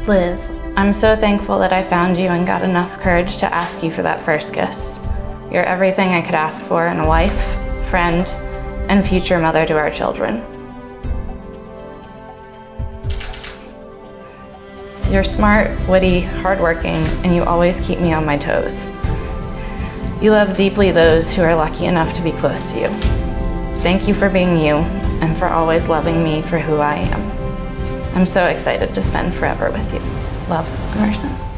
Liz, I'm so thankful that I found you and got enough courage to ask you for that first kiss. You're everything I could ask for in a wife, friend, and future mother to our children. You're smart, witty, hardworking, and you always keep me on my toes. You love deeply those who are lucky enough to be close to you. Thank you for being you and for always loving me for who I am. I'm so excited to spend forever with you. Love, Emerson.